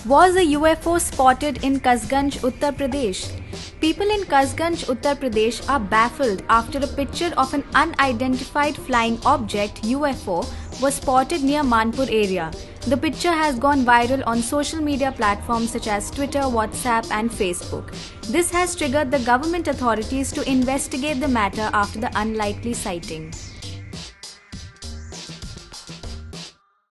Was a UFO spotted in Kasganj, Uttar Pradesh? People in Kasganj, Uttar Pradesh are baffled after a picture of an unidentified flying object UFO was spotted near Manpur area. The picture has gone viral on social media platforms such as Twitter, WhatsApp and Facebook. This has triggered the government authorities to investigate the matter after the unlikely sighting.